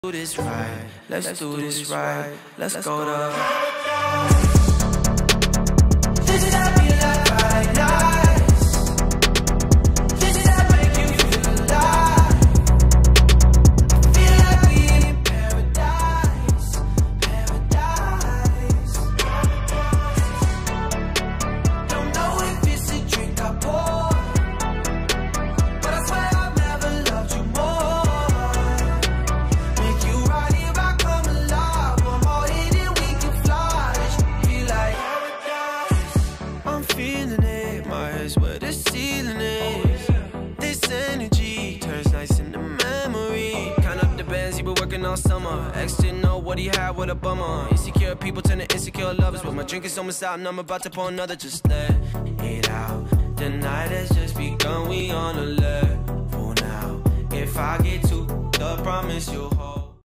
Do this right, let's do this right, let's go to this is happy like Friday nights. This is that make you feel alive. Feel like we in paradise, paradise. Don't know if it's a drink I pour, but I swear I've never loved you more. Feeling it, my head's where the ceiling is. This energy turns nice into memory. Count up the bands he been working all summer. Ex didn't know what he had, what a bummer. Insecure people turn to insecure lovers, but my drink is almost out and I'm about to pour another. Just let it out. The night has just begun, we on a level now. If I get too, I promise you'll hold.